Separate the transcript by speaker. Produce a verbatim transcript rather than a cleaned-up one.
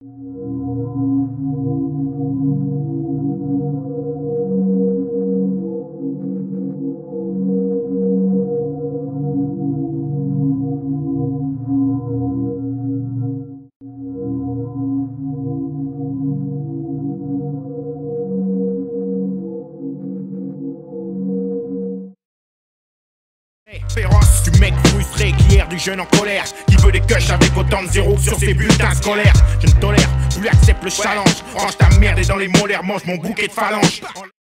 Speaker 1: Féroce, du mec frustré qui erre, du jeune en colère, qui veut des cushs avec autant de zéros sur ses bulletins scolaires. Je ne tolère, plus accepte le challenge. Range ta merde et dans les molaires, mange mon bouquet de phalanges.